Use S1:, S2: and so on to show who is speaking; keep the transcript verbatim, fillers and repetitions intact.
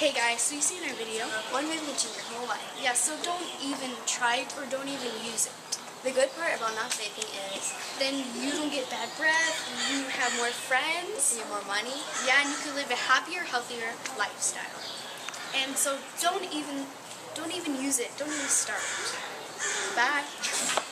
S1: Hey guys, so you see in our video,
S2: one movie can change your whole life.
S1: yeah, so don't even try it or don't even use it.
S2: The good part about not vaping is
S1: Then you don't get bad breath, you have more friends,
S2: you have more money.
S1: yeah, and you can live a happier, healthier lifestyle. And so don't even, don't even use it, don't even start. Bye.